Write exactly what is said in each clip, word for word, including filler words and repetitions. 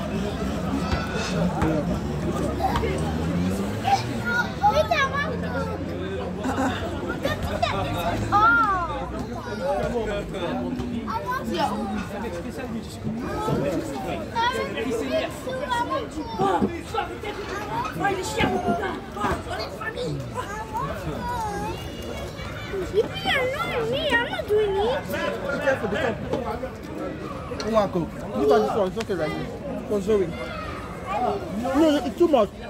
You can't me, I'm not doing it. Be careful, be careful. Come on, cook. Look at this one, it's okay right here. For Zoe. No, it's too much.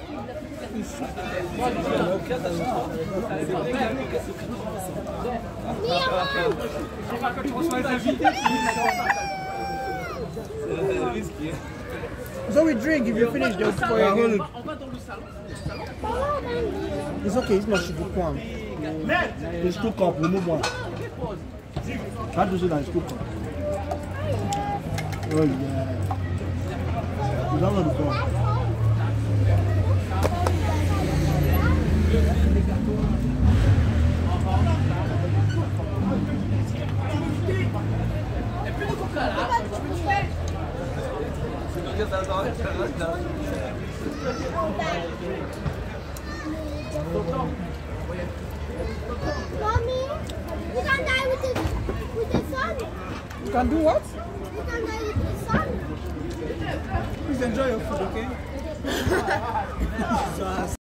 Zoe, drink if you finish the for you. It's okay, it's not sugar palm. It's two cup, remove one. How do you say that it's two cup? Oh yeah. You don't know the palm. Mommy, you can die with the, with the sun. You can do what? You can die with the sun. Please enjoy your food, okay?